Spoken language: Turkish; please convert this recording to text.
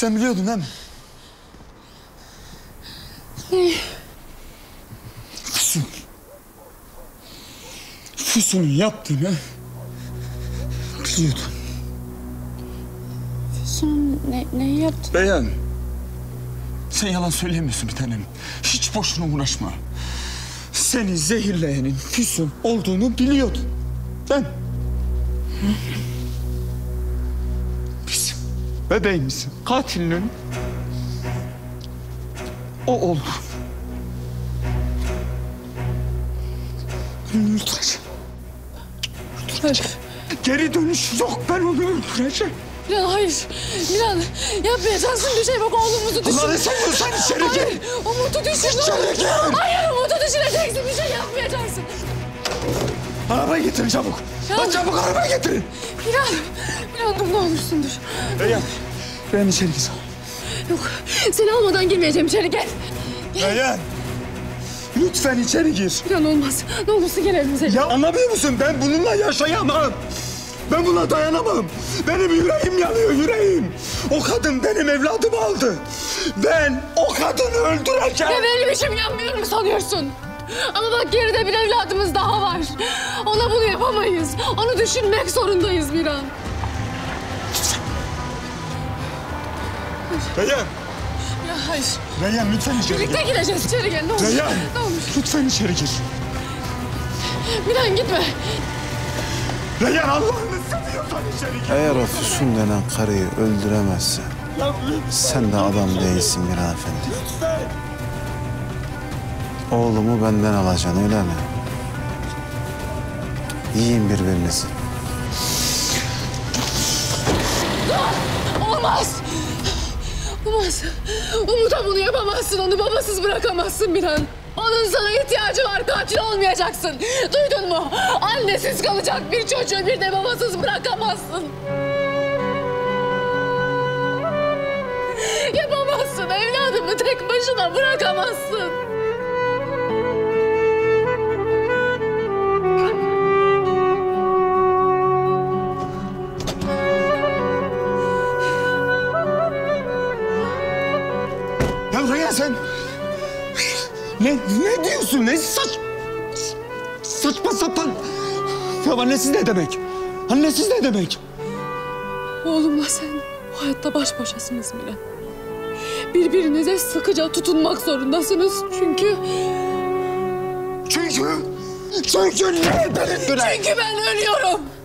Sen biliyordun değil mi? Ne? Füsun'un yaptığını biliyordun. Füsun ne yaptı? Beyan. Sen yalan söylemiyorsun bir tanem. Hiç boşuna uğraşma. Seni zehirleyenin Füsun olduğunu biliyordun. Ben. Bizim bebeğimizin katilinin o oldu. Onu öldüreceğim. Öldüreceğim. Geri dönüş yok. Ben onu öldüreceğim. Miran hayır. Miran yapmayacaksın bir şey bak oğlumuzu düşün. Allah'ını seviyorsan içeri gel. Hayır Umut'u düşün. İçeri gel. Hayır Umut'u düşüreceksin bir şey yapmayacaksın. Arabayı getirin çabuk. Lan çabuk arabayı getirin. Miran dur ne olursun dur. Reyhan. Reyhan içeri gir. Yok seni almadan girmeyeceğim içeri gel. Reyhan. Lütfen içeri gir. Miran olmaz. Ne olursun gel evimize. Ya anlamıyor musun? Ben bununla yaşayamam. Ben buna dayanamam. Benim yüreğim yanıyor, yüreğim. O kadın benim evladımı aldı. Ben o kadını öldüreceğim. Ya benim işim yanmıyor mu sanıyorsun? Ama bak geride bir evladımız daha var. Ona bunu yapamayız. Onu düşünmek zorundayız Miran. Reyhan. Ya hayır. Reyhan lütfen içeri gir. Birlikte gireceğiz. İçeri gel ne olur. Reyhan. Ne olur. Lütfen içeri gir. Miran gitme. Reyhan Allah'ını seviyorsan içeri gir. Eğer o Füsun denen karıyı öldüremezsen Ya lütfen. sen de adam değilsin Miran Efendi. Lütfen. Oğlumu benden alacaksın öyle mi? Yiyin birbirinizi. Olmaz. Olmaz. Umut'a bunu yapamazsın. Onu babasız bırakamazsın Miran. Onun sana ihtiyacı var. Katil olmayacaksın. Duydun mu? Annesiz kalacak bir çocuğu bir de babasız bırakamazsın. Yapamazsın. Evladımı tek başına bırakamazsın. Ya Reyhan sen... Ne diyorsun? Ne saçma sapan... Ya annesiz ne demek? Annesiz ne demek? Oğlumla sen bu hayatta baş başasınız Miran. Birbirinize sıkıca tutunmak zorundasınız çünkü... Çünkü ne? Benim Çünkü ben ölüyorum.